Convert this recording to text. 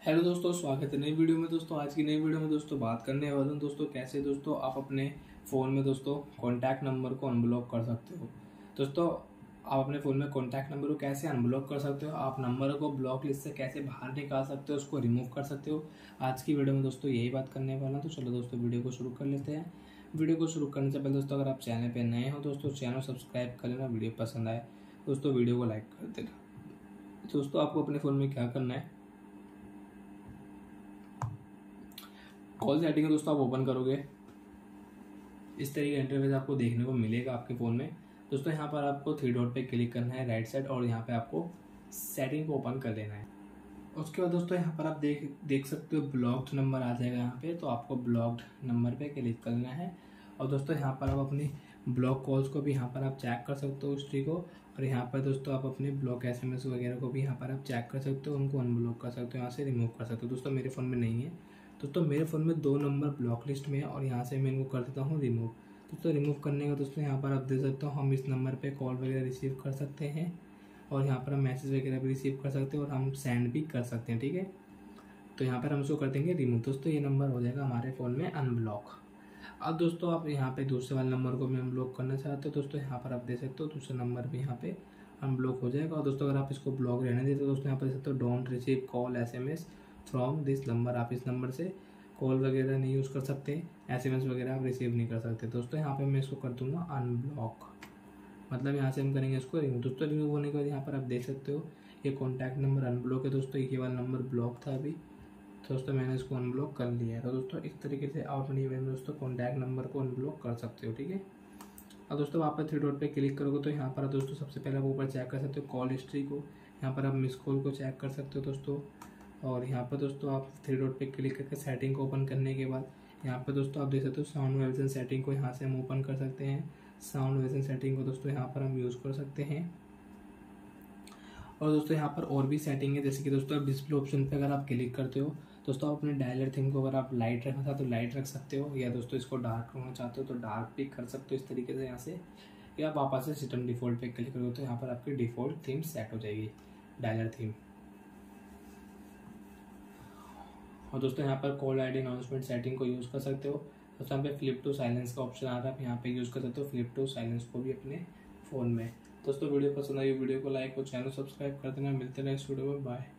Hello दोस्तों, स्वागत है नई वीडियो में। दोस्तों आज की नई वीडियो में दोस्तों बात करने वाला हूँ दोस्तों कैसे दोस्तों आप अपने फ़ोन में दोस्तों कॉन्टैक्ट नंबर को अनब्लॉक कर सकते हो। दोस्तों आप अपने फ़ोन में कॉन्टैक्ट नंबर को कैसे अनब्लॉक कर सकते हो, आप नंबर को ब्लॉक लिस्ट से कैसे बाहर निकाल सकते हो, उसको रिमूव कर सकते हो। आज की वीडियो में दोस्तों यही बात करने वाला हूँ। तो चलो दोस्तों वीडियो को शुरू कर लेते हैं। वीडियो को शुरू करने से पहले दोस्तों अगर आप चैनल पर नए हो दोस्तों चैनल सब्सक्राइब कर लेना, वीडियो पसंद आए दोस्तों वीडियो को लाइक कर देना। दोस्तों आपको अपने फ़ोन में क्या करना है, कॉल सेटिंग है दोस्तों आप ओपन करोगे, इस तरीके का इंटरफेस आपको देखने को मिलेगा आपके फ़ोन में। दोस्तों यहाँ पर आपको थ्री डॉट पे क्लिक करना है राइट साइड और यहाँ पे आपको सेटिंग को ओपन कर लेना है। उसके बाद दोस्तों यहाँ पर आप देख सकते हो ब्लॉक्ड नंबर आ जाएगा यहाँ पे, तो आपको ब्लॉक्ड नंबर पे क्लिक करना है। और दोस्तों यहाँ पर आप अपनी ब्लॉक कॉल्स को भी यहाँ पर आप चेक कर सकते हो हिस्ट्री को, और यहाँ पर दोस्तों आप अपने ब्लॉक SMS वगैरह को भी यहाँ पर आप चेक कर सकते हो, उनको अनब्लॉक कर सकते हो, यहाँ से रिमूव कर सकते हो। दोस्तों मेरे फ़ोन में नहीं है, दोस्तों मेरे फ़ोन में 2 नंबर ब्लॉक लिस्ट में है और यहाँ से मैं इनको कर देता हूँ रिमूव। दोस्तों रिमूव करने का दोस्तों यहाँ पर आप देख सकते हो हम इस नंबर पे कॉल वगैरह रिसीव कर सकते हैं और यहाँ पर हम मैसेज वगैरह भी रिसीव कर सकते हैं और हम सेंड भी कर सकते हैं, ठीक है। तो यहाँ पर हम इसको कर देंगे रिमूव। दोस्तों ये नंबर हो जाएगा हमारे फ़ोन में अनब्लॉक। अब दोस्तों आप यहाँ पे दूसरे वाले नंबर को भी अनब्लॉक करना चाहते हो दोस्तों यहाँ पर आप देख सकते हो दूसरा नंबर भी यहाँ पे अनब्लॉक हो जाएगा। और दोस्तों अगर आप इसको ब्लॉक रहने देते हो दोस्तों यहाँ पर देख सकते हो don't receive call SMS from this number, आप इस नंबर से कॉल वगैरह नहीं यूज़ कर सकते, SMS वगैरह आप रिसीव नहीं कर सकते। दोस्तों यहाँ पे मैं इसको कर दूंगा अनब्लॉक, मतलब यहाँ से हम करेंगे इसको रिमूव। दोस्तों रिमूव होने के बाद यहाँ पर आप देख सकते हो ये कॉन्टैक्ट नंबर अनब्लॉक है। दोस्तों ये वाला नंबर ब्लॉक था अभी, तो दोस्तों मैंने इसको अनब्लॉक कर लिया है। तो दोस्तों इस तरीके से आप अपनी दोस्तों कॉन्टैक्ट नंबर को अनब्लॉक कर सकते हो, ठीक है। अब दोस्तों आप थ्री डॉट पे क्लिक करोगे तो यहाँ पर दोस्तों सबसे पहले आप ऊपर चेक कर सकते हो कॉल हिस्ट्री को, यहाँ पर आप मिस कॉल को चेक कर सकते हो दोस्तों। और यहाँ पर दोस्तों आप थ्री डॉट पे क्लिक करके सेटिंग को ओपन करने के बाद यहाँ पर दोस्तों आप देख सकते हो साउंड वाइब्रेशन सेटिंग को यहाँ से हम ओपन कर सकते हैं। साउंड वाइब्रेशन सेटिंग को दोस्तों यहाँ पर हम यूज़ कर सकते हैं। और दोस्तों यहाँ पर और भी सेटिंग है, जैसे कि दोस्तों डिस्प्ले ऑप्शन पे अगर आप क्लिक करते हो दोस्तों आप अपने डायलर थीम को अगर आप लाइट रखना चाहते हो लाइट रख सकते हो, या दोस्तों इसको डार्क रखना चाहते हो तो डार्क भी कर सकते हो इस तरीके से यहाँ से। या आप वापस से सिस्टम डिफ़ॉल्ट पे क्लिक करोगे तो यहाँ पर आपकी डिफ़ॉल्ट थीम सेट हो जाएगी, डायलर थीम। और दोस्तों यहाँ पर कॉल ID अनाउंसमेंट सेटिंग को यूज़ कर सकते हो। दोस्तों यहाँ पे फ्लिप टू साइलेंस का ऑप्शन आ रहा है, आप यहाँ पे यूज़ कर सकते हो फ्लिप टू साइलेंस को भी अपने फ़ोन में। दोस्तों वीडियो पसंद आई वीडियो को लाइक और चैनल सब्सक्राइब कर देना। मिलते हैं नेक्स्ट वीडियो में, बाय।